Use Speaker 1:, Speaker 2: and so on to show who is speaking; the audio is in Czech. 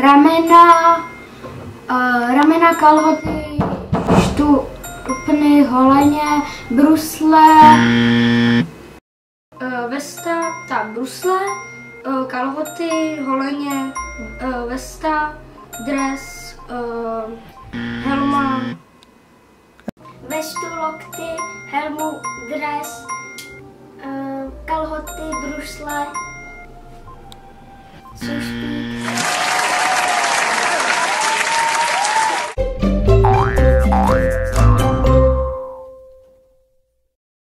Speaker 1: ramena, kalhoty, štupny, holeně, brusle, vesta, brusle, kalhoty, holeně, vesta, dres, helma, vestu, lokty, helmu, dres, kalhoty, brusle, sušky,